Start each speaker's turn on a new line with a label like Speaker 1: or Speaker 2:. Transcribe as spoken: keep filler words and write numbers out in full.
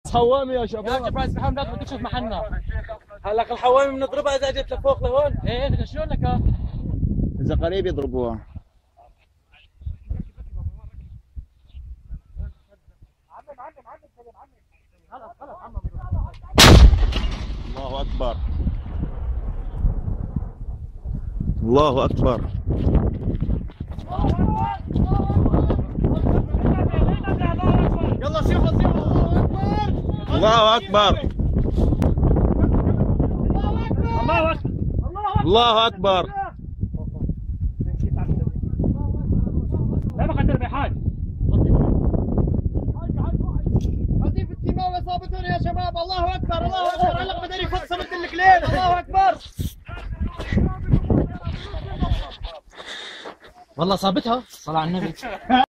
Speaker 1: حوامي يا
Speaker 2: يا
Speaker 1: شباب.
Speaker 2: برايس بحاول لا بدك تشوف محلنا.
Speaker 3: هلا الحوامي بنضربها اذا اجت لفوق لهون.
Speaker 2: ايه بدك شلون لك؟
Speaker 1: اذا قريب يضربوها. الله اكبر الله اكبر.
Speaker 3: يلا سيبها سيبها.
Speaker 1: الله اكبر
Speaker 2: الله اكبر
Speaker 1: الله اكبر.
Speaker 2: لا ما قدر بحاج.
Speaker 3: هذه في التمام اصابتهم يا شباب. الله اكبر الله اكبر. هلا بدنا يفصل مثل الكلين. الله اكبر.
Speaker 2: والله صابتها صلى على النبي.